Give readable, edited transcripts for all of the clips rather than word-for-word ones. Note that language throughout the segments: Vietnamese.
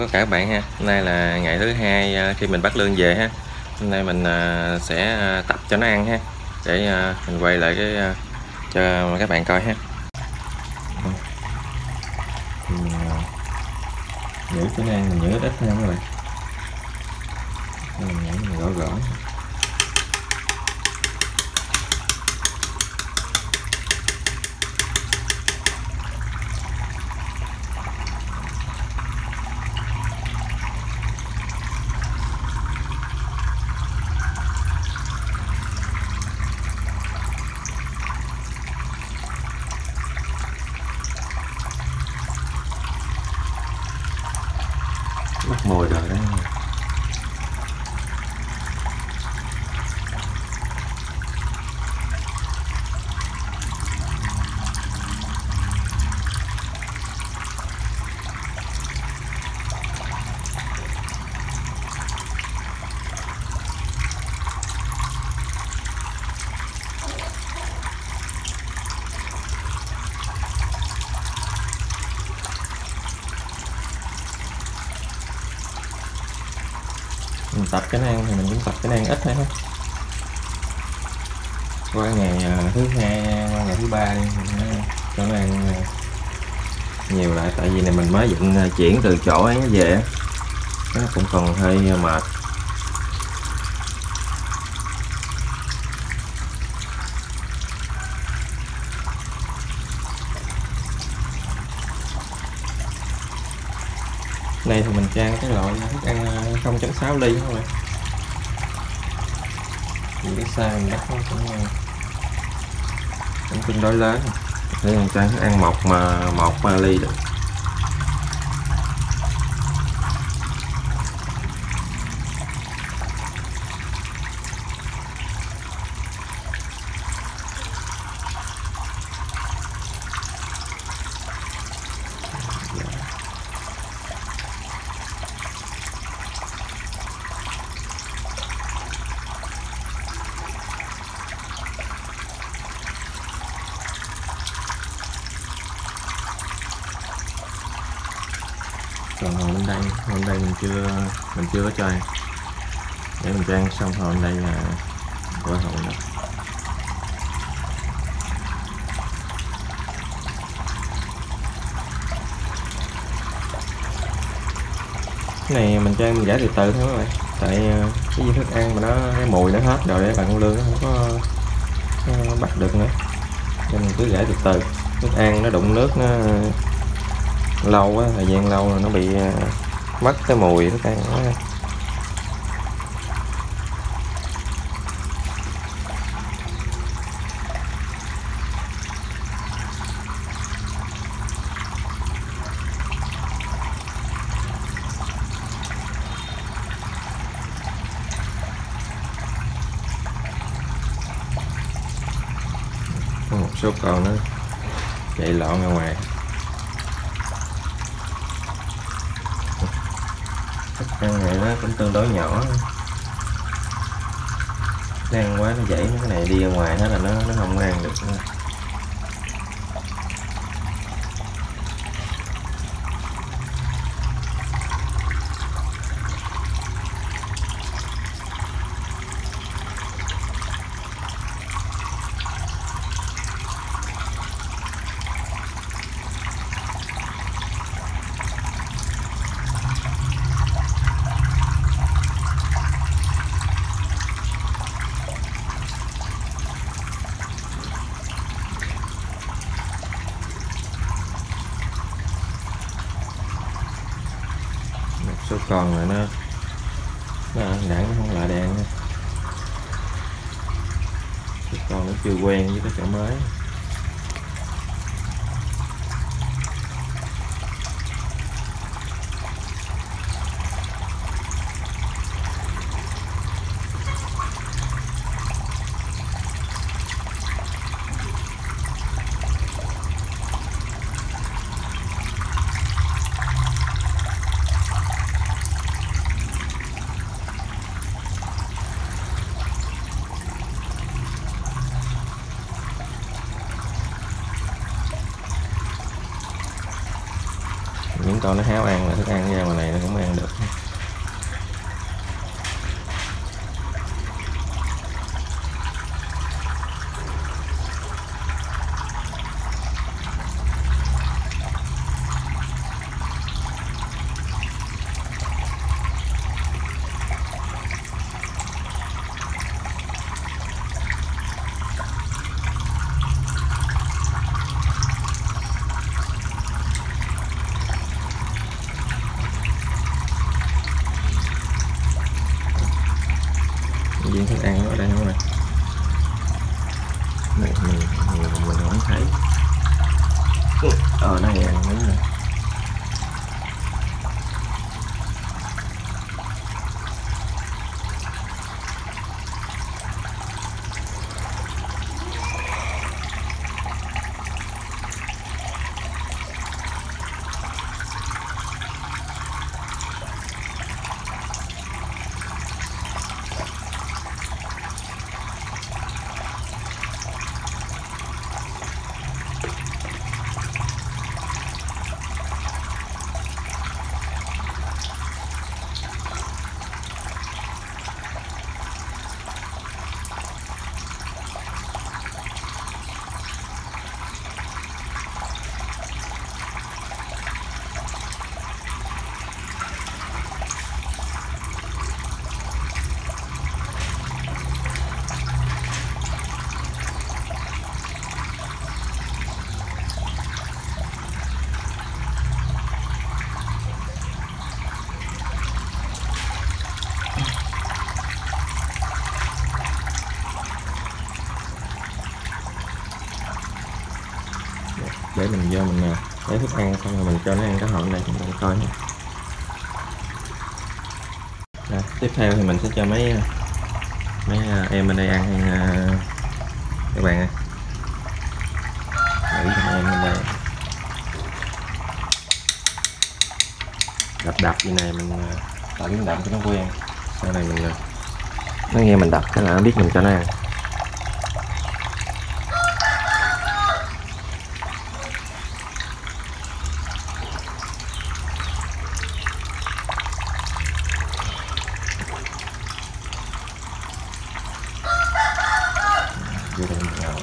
tất cả các bạn ha. Hôm nay là ngày thứ hai khi mình bắt lương về ha. Hôm nay mình sẽ tập cho nó ăn ha, để mình quay lại cho các bạn coi ha. Giữ cho nó ăn, mình giữ ít hơn các bạn. Mình gõ gõ. Bắt mồi rồi đó. Mình tập cái nó ăn thì mình cũng tập cái nó ăn ít thôi ha. Qua ngày thứ hai, qua ngày thứ ba đi mình cho nó ăn nhiều lại, tại vì này mình mới chuyển từ chỗ ấy về, nó cũng còn hơi mệt. Này thì mình trang cái loại thức ăn 0.6 ly thôi, vì cái size mình bắt nó cũng tương đối lớn, để mình trang thức ăn 1 ly được. Còn hôm đây mình chưa có cho ăn, để mình cho ăn xong hôm đây là qua hậu nữa. Cái này mình cho ăn, mình giải từ từ thôi các bạn, tại cái thức ăn mà cái mùi nó hết rồi để bạn con lương nó không có bắt được nữa, nên mình cứ giải từ từ. Thức ăn nó đụng nước nó lâu quá, thời gian lâu rồi nó bị mất cái mùi thức ăn đó. Có một số con nó chạy lọn ra ngoài. Thức ăn này nó cũng tương đối nhỏ, ăn quá nó dãy, cái này đi ra ngoài hết là nó không ăn được nữa. Số con là nó nản, nó không lại đèn nữa. Số con nó chưa quen với cái chỗ mới. những con nó háo ăn là thức ăn ra ngoài này nó cũng ăn được. Viên thức ăn ở đây không này, mình không thấy ở đây ăn đúng rồi. Để mình vô mình lấy thức ăn xong rồi mình cho nó ăn cái hộp này cho mình coi nha. Rồi, tiếp theo thì mình sẽ cho mấy em bên đây ăn các bạn ơi. Để cho em bên đây đập như này, mình tạo tiếng động cho nó quen. Sau này mình nó nghe mình đập cái là nó biết mình cho nó ăn. Vô đây mình ngồi.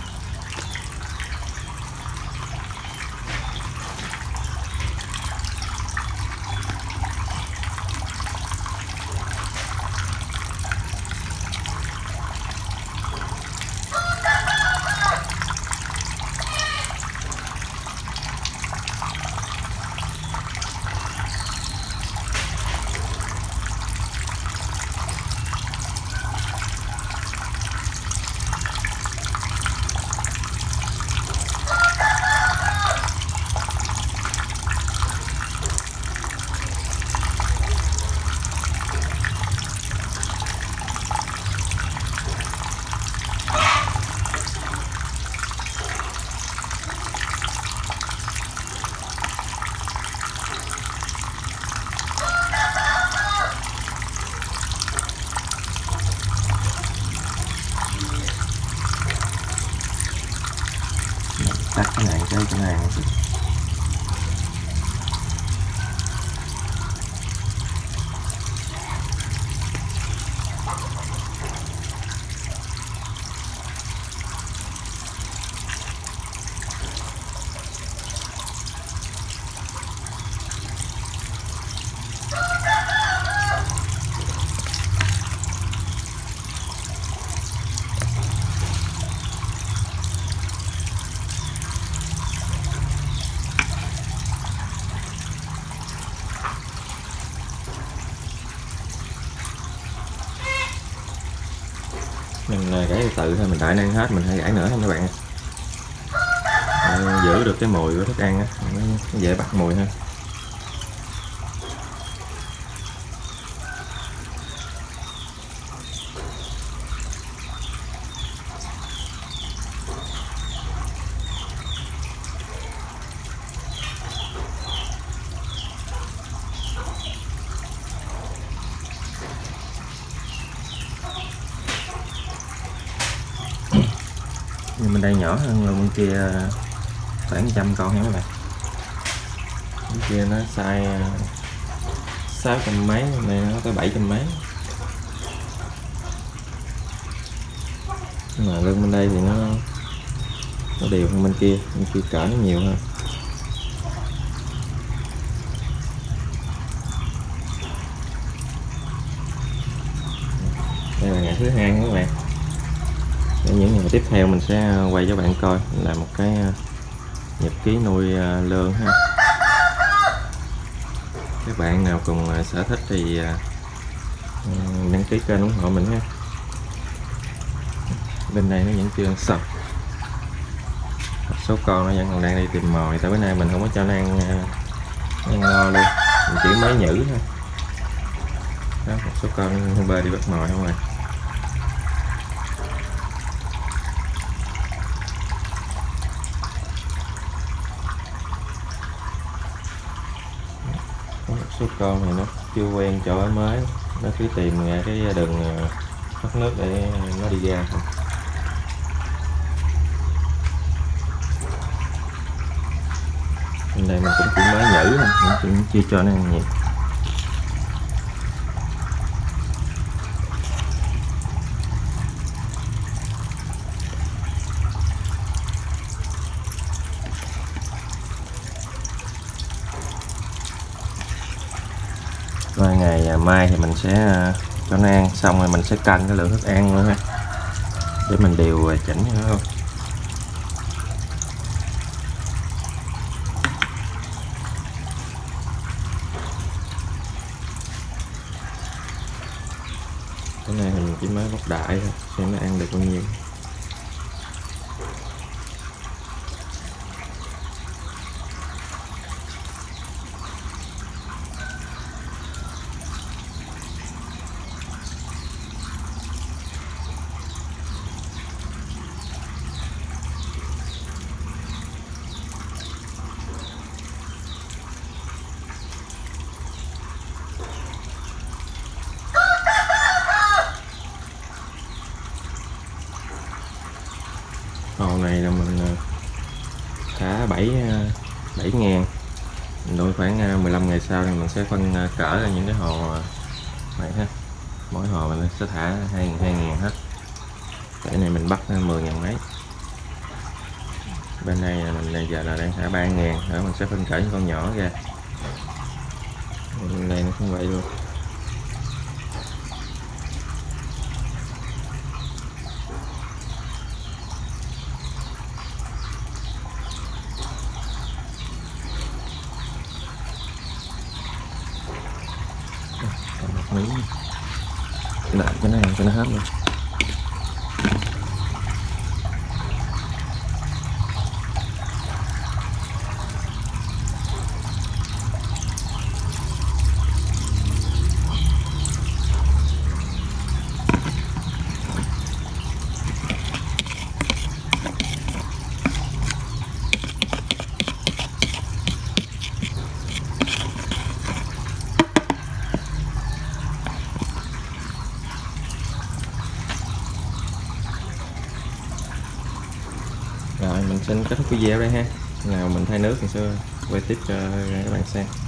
Tắt cái này cho nó ăn. Mình gãi từ từ thôi, mình đợi nó ăn hết mình hãy gãi nữa không các bạn. Giữ được cái mùi của thức ăn á, nó dễ bắt mùi hơn. Nhưng bên đây nhỏ hơn, bên kia khoảng 100 con nha các bạn. Cái kia nó size 600 mấy, này nó tới 700 mấy. Nhưng mà lưng bên đây thì nó đều hơn bên kia cỡ nó nhiều hơn. Đây là ngày thứ hai các bạn. Để những ngày tiếp theo mình sẽ quay cho bạn coi là một cái nhật ký nuôi lươn ha. Các bạn nào cùng sở thích thì đăng ký kênh ủng hộ mình ha. Bên đây nó vẫn chưa ăn sạch, một số con nó vẫn còn đang đi tìm mồi, tại bữa nay mình không có cho nó ăn no luôn, mình chỉ mới nhử thôi. Đó, một số con bơi đi bắt mồi không rồi. Có một số con thì nó chưa quen chỗ ở mới, nó cứ tìm ra cái đường thoát nước để nó đi ra thôi. Bên đây mình cũng chỉ mới nhử thôi, mình cũng chưa cho nó ăn nhiều. Rồi ngày mai thì mình sẽ cho nó ăn xong rồi mình sẽ canh cái lượng thức ăn nữa ha, để mình điều chỉnh cho nó không. Cái này thì mình chỉ mới bóc đại thôi, xem nó ăn được bao nhiêu. Hồ này là mình thả 7.000, mình nuôi khoảng 15 ngày sau thì mình sẽ phân cỡ ra những cái hồ này ha. Mỗi hồ mình sẽ thả 2.000 hết. Cái này mình bắt 10.000 mấy. Bên đây là mình giờ là đang thả 3.000, rồi mình sẽ phân cỡ những con nhỏ ra. Bên đây nó cũng vậy luôn. Còn một miếng lại cái này cho nó hết luôn. Rồi mình xin kết thúc video đây ha. Nào mình thay nước thì sẽ quay tiếp cho các bạn xem.